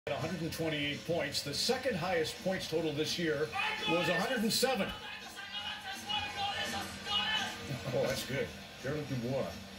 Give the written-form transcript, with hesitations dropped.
128 points. The second highest points total this year was 107. Oh, that's good. Pierre-Luc Dubois.